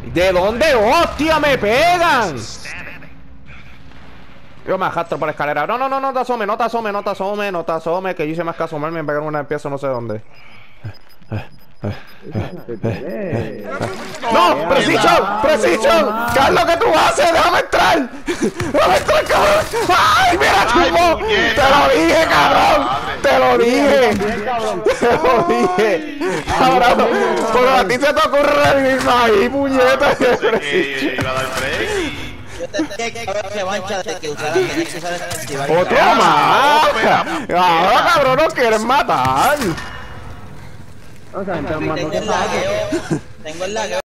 ¿De dónde, hostia, me pegan? Yo me arrastro por la escalera. No, no, no, no te asomes, no te asomes, no te asomes, no te asomes. Que yo hice más que asomarme, me pegaron una empiezo no sé dónde. ¡No! ¡Precision! ¡Precision! ¿Qué es lo que tú haces? ¡Déjame entrar! ¡Déjame entrar, cabrón! ¡Ay, mira, chumbo! ¡Te lo dije, cabrón! ¡Te lo dije! ¡Te lo dije! ¡Cabrón! Pero a ti se te ocurre revivirme ahí, puñeta. ¡Otro más! ¡Ahora, cabrón, no quieres matar! Tengo el lagueo.